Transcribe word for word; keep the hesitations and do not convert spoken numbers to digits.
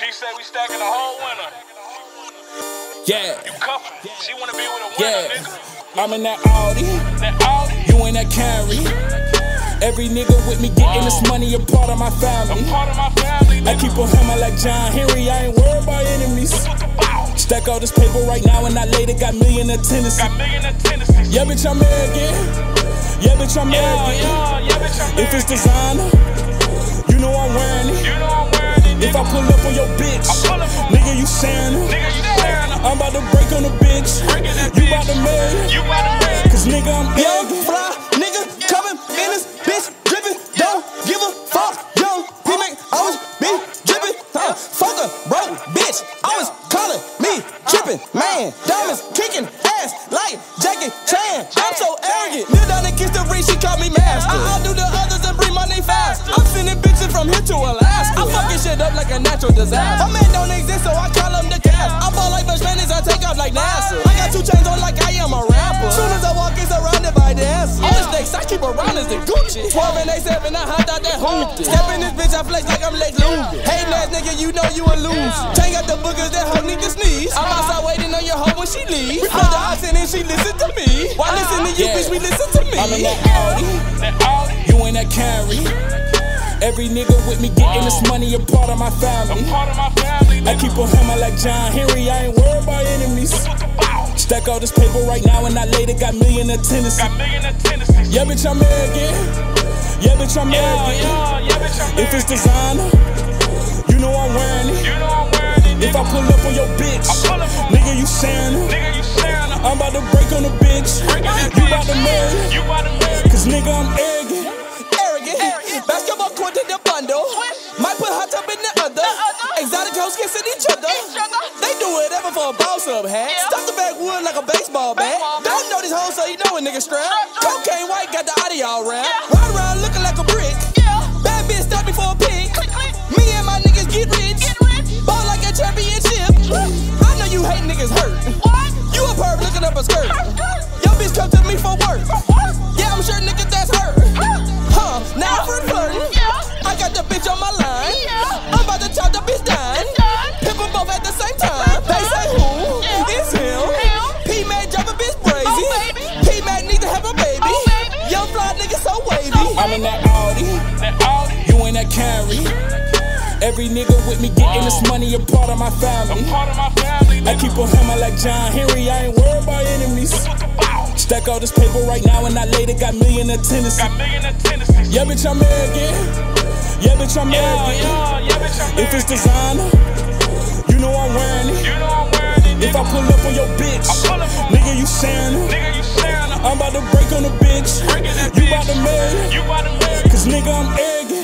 B said we stacking the whole winter. Yeah. You cuffin'. She wanna be with a winner, Yeah. nigga. I'm in that Audi. That Audi. You in that Camry. Every nigga with me getting this money, a part of my family. I'm part of my family, nigga. I keep a hammer like John Henry, I ain't worried about enemies. Stack all this paper right now and I later got million of Tennessee. Got million of Tennessee. Yeah, bitch, I'm arrogant. Yeah, bitch, I'm Yeah, arrogant. yeah, yeah, bitch, I'm If it's arrogant. designer, you know I'm wearing it. You know I'm wearing it, nigga. If I pull up on your bitch, I pull up on nigga, you sharing her. Nigga, you staring her. I'm about to break on the bitch. Breaking that You bitch. about to marry her. You about to marry. Cause nigga, I'm Young arrogant. fly nigga coming in this bitch drippin'. Don't give a fuck. Young P make always be drippin'. Uh, fuck a broke bitch. Always calling me trippin'. Man, diamonds kicking ass like Jackie Chan. I'm so arrogant. Kneel down and kiss the ring. She call me master. I outdo the others and bring money fast. I'm sending bitches from here to Alaska. I'm fucking shit up like a natural disaster. My man don't exist, so I call him the cast. I fall like Bush Manning, I take off like NASA. I got two chains on like I am a rapper. Soon as I walk, it's surrounded by dancers. All the snakes I keep around is the Gucci. twelve and A seven, I hopped out that hoopty. Step in this bitch, I flex like I'm Lex Luger. Hating ass nigga, you know you a loser. Tank got the boogers, that hoe need to sneeze. I'm outside waiting on your hoe when she leaves. We put the oxen and she listen to me. Why listen to you, Yeah. bitch? We listen to me. I'm in that Audi. That Audi. You in that Camry. Every nigga with me getting this money, a part of my family. I'm part of my family, I nigga. keep a hammer like John Henry, I ain't worried about enemies. Stack all this paper right now and I later got million of Tennessee. Got million of Tennessee. Yeah, bitch, I'm arrogant. Yeah, bitch, I'm Yeah, arrogant. yeah, yeah, bitch, I'm If it's arrogant. designer, you know I'm wearing it. You know I'm wearing it, If I nigga. pull up on your bitch, I pull up on nigga, you sharing her. Nigga, you staring her. I'm about to break on the bitch. Breaking that You bitch. about to marry her. You about to marry. Cause nigga, I'm arrogant. Arrogant. Basketball court in the bundle. Might put hot tub in the other. Exotic hoes kissing each other. They do whatever for a boss up hat. Stuff the backwood like a baseball bat. Don't know these hoes, so you know a nigga strap. Cocaine white got the audio all rap. Ride around looking like a brick. Bad bitch stop me for a pic. Me and my niggas get rich. Ball like a championship. I know you hate niggas hurt. You a perv looking up a skirt. Your bitch come to me for work. Yeah, I'm sure niggas that's her. Huh, now I'm flirting. I got the bitch on my line. I'm about to chop the bitch down. Pimp them both at the same time. They say who? It's him. P-Mac drop a bitch crazy. P-Mac need to have a baby. Young fly nigga so wavy. I'm in that Audi. That Audi. You in that Camry. Every nigga with me getting this money, a part of my family. I'm part of my family, I nigga. keep a hammer like John Henry, I ain't worried about enemies. Stack all this paper right now and I later got million of Tennessee. Got million of Tennessee. Yeah, bitch, I'm arrogant. Yeah, bitch, I'm Yeah, arrogant. yeah, yeah, bitch, I'm If it's arrogant. designer, you know I'm wearing it. You know I'm wearing it, If I nigga. pull up on your bitch, I pull up on nigga, you sharing her. Nigga, you staring her. I'm about to break on the bitch. Breaking that You bitch. about to marry her. You about to marry. Cause nigga, I'm arrogant.